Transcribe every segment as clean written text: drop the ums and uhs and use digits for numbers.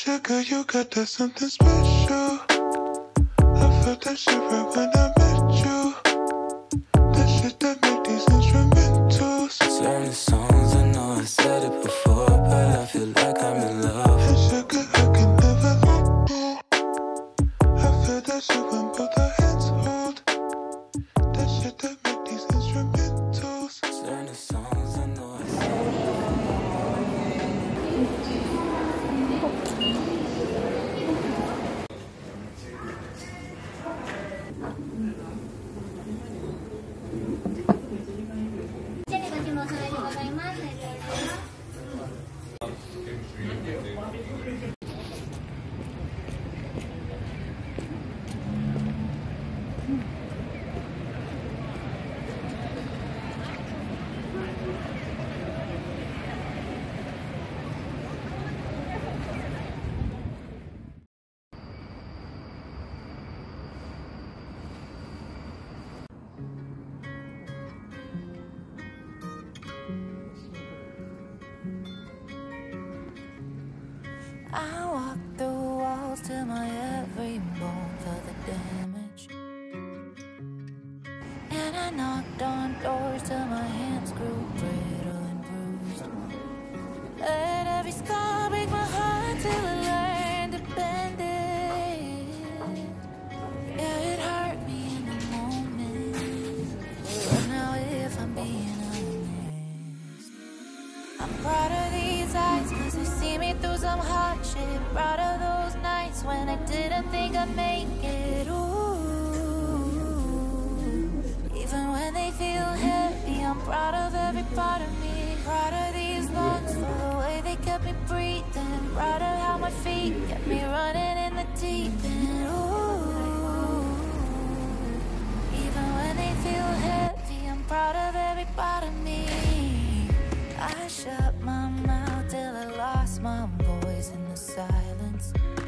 Sugar, you got that something special. I felt that shit right when I met you. That shit that make these instrumentals. Turn the songs, I know I said it before, but I feel like I'm in love. And sugar, I can never let go. I feel that shit when both our hands hold. That shit that make these instrumentals. Turn the songs, I know I said it. I walked through walls till my every bone felt the damage, and I knocked on doors till my hands grew brittle and bruised. Let every scar break my heart till I learned to bend it. Yeah, it hurt me in the moment, but now if I'm being honest, I'm proud of these eyes, 'cause they see me through some hardship. Proud of those nights when I didn't think I'd make it. Ooh, even when they feel heavy, I'm proud of every part of me. Proud of these lungs for the way they kept me breathing. Proud of how my feet kept me running in the deep end. Ooh, even when they feel heavy, I'm proud of every part of me. I shut my mouth till I lost my voice in the silence,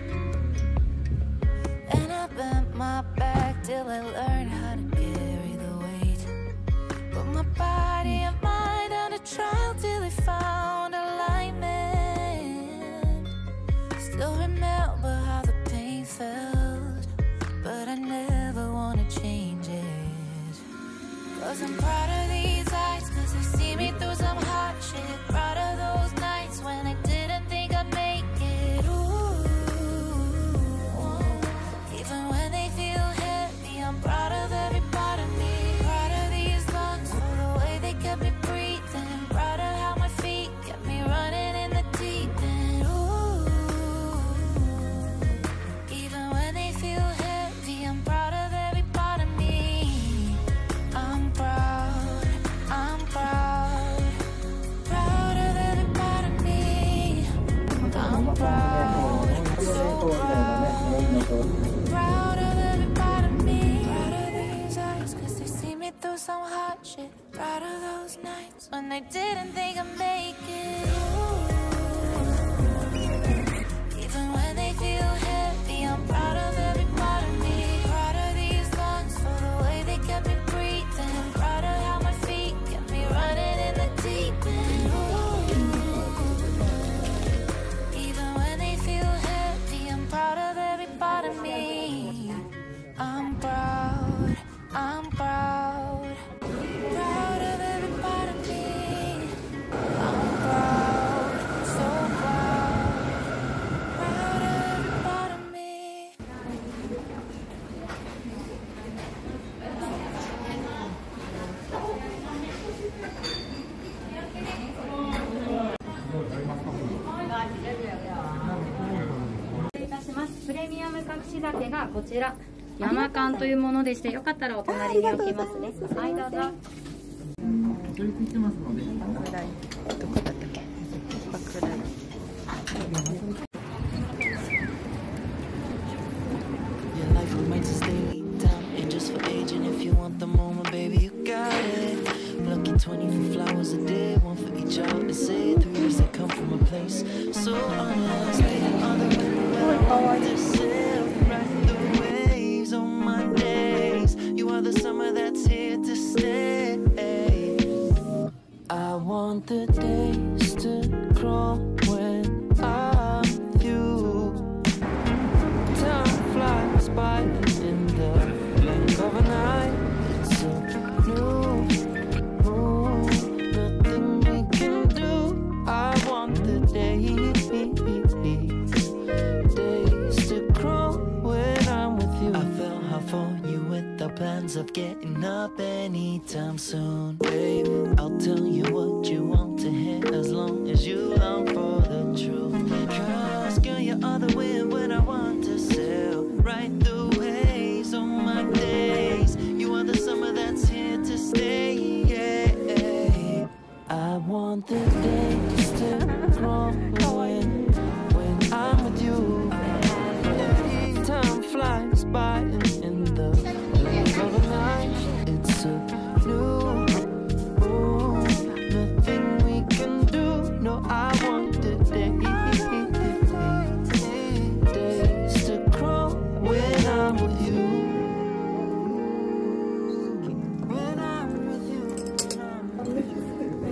and I bent my back till I learned how to carry the weight. Put my body and mind on a trial till they found alignment. Still remember how the pain felt, but I never want to change it. 'Cause I'm proud of these eyes, 'cause they see me through some hardship. Proud of those nights when I didn't think I'd make it. Ooh, even when they feel heavy, I'm proud of every part of me. Proud of these lungs for the way they kept me breathing. Proud of how my feet kept me running in the deep end. Ooh, even when they feel heavy, I'm proud of every part of me. I'm proud, I'm proud, proud of every part of me. I'm proud, so proud, proud of every part of me. Proud of these eyes, 'cause they see me through some hardship. Proud of those nights when they didn't think I'd make it. Ooh, even when they feel heavy, I'm proud of every part of me. Proud of these lungs for the way they kept me breathing. Proud of how my feet kept me running in the deep end. Ooh, even when they feel heavy, I'm proud of every part of me. I'm proud, I'm proud, proud of every part of me. I'm proud, so proud, proud of every part of me. プレミアム隠し酒がこちら山缶というものでして、よかったらお隣に置きますね。はい、どうぞ。 それついてますので。 爆弾どこだったっけ？爆弾。 Your life remains a daily time, and just for aging. If you want the moment, baby, you got it. Plucking 24 flowers a day, one for each other to say. 3 years that come from a place so honest. On the river, to sail right the waves on my days. You are the summer that's here to stay. I want the days to crawl when I'm with you. dreams of getting up anytime soon. Babe, I'll tell you what you want to hear as long as you long for the truth. Cause girl, you are the wind when I want to sail right through waves on my days. You are the summer that's here to stay. Yeah. I want the days to grow when I'm with you. Time flies by in the blink of an eye. It's a new nothing we can do. No, I want the days to grow when I'm with you. When I'm with you.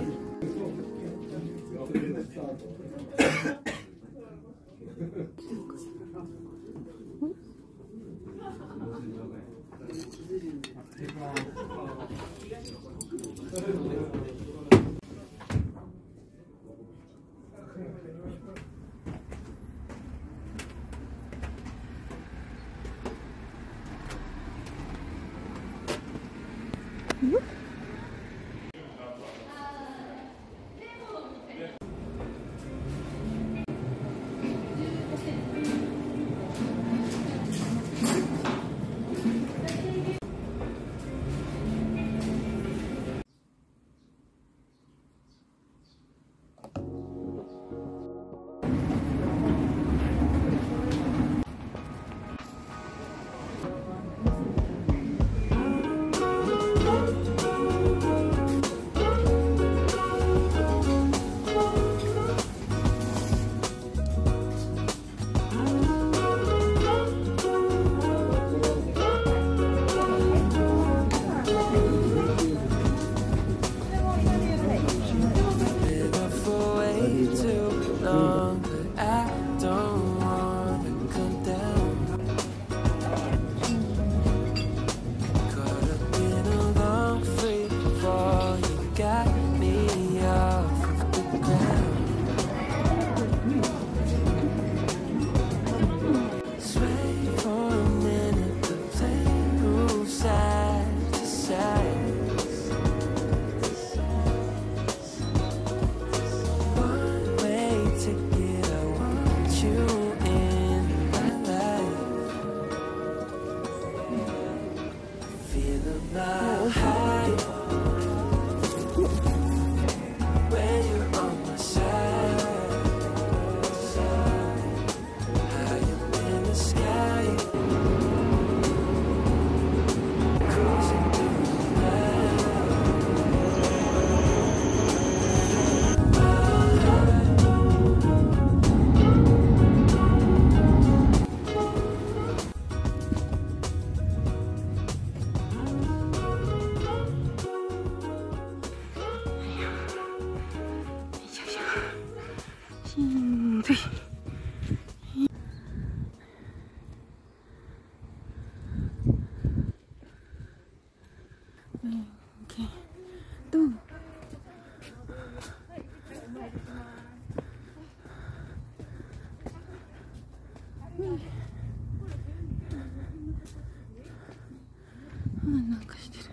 なんかしてる。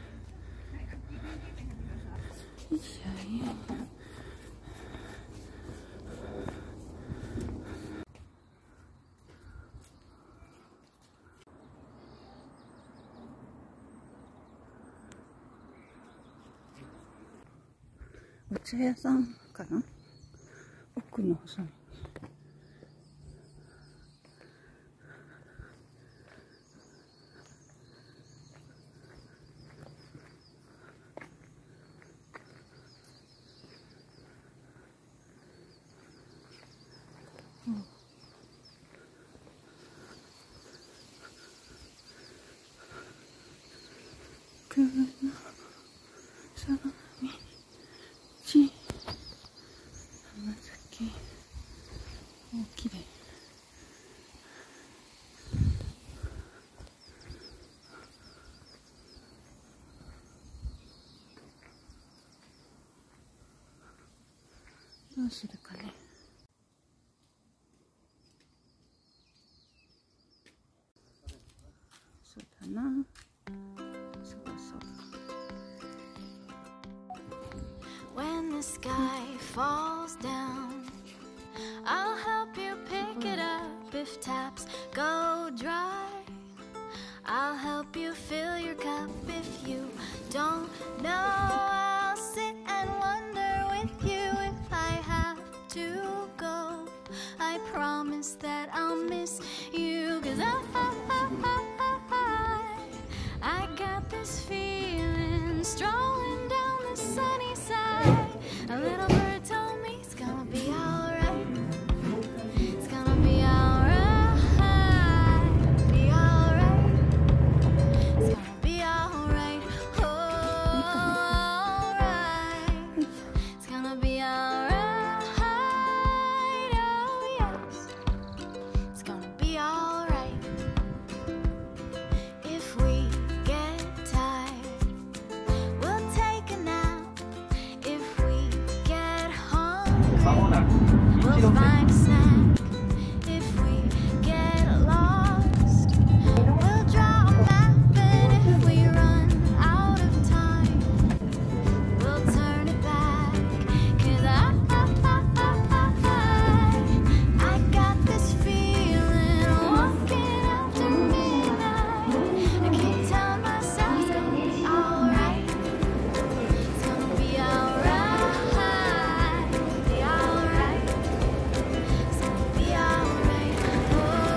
いやいや。お茶屋さんかな？奥の細い。空の空の道花咲大きれい。どうするかね。そうだな。そう when the sky falls down. I'll help you pick it up if taps go dry. I'll help you fill your cup if you don't know. I'll sit and wonder with you if I have to go. I promise that I'll miss you, 'cause I got this feeling strolling down the sunny side. A little bird told me it's gonna be alright. It's gonna be alright. Be alright. It's gonna be alright. Oh, alright. It's gonna be alright. Oh, yes. It's gonna be alright. If we get tired, we'll take a nap. If we get hungry, we'll find a snack. If we get lost, we'll draw a map. And if we run out of time, we'll turn it back. 'Cause I got this feeling walking after midnight. I keep telling myself it's gonna be alright. It's gonna be alright. Be alright. It's gonna be alright. Oh,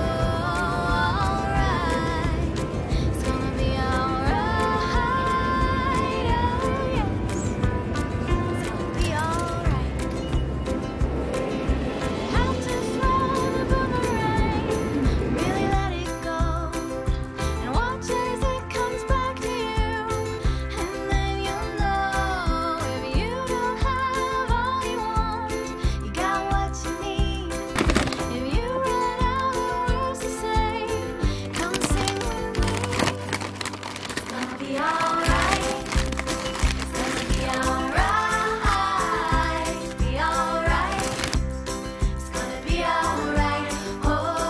alright. It's gonna be alright. Oh, yes. It's gonna be alright. Have to throw the boomerang, really let it go, and watch as it comes back to you. And then you'll know if you don't have all you want, you got what you need. If you run out of words to say, come sing with me. It's gonna be alright. It's gonna be alright. Be alright. It's gonna be alright. Oh,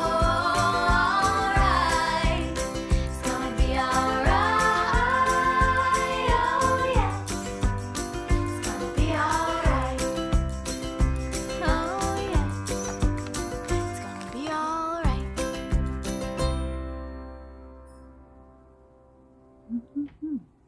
alright. It's gonna be alright. Oh, yes. It's gonna be alright. Oh, yes. It's gonna be alright.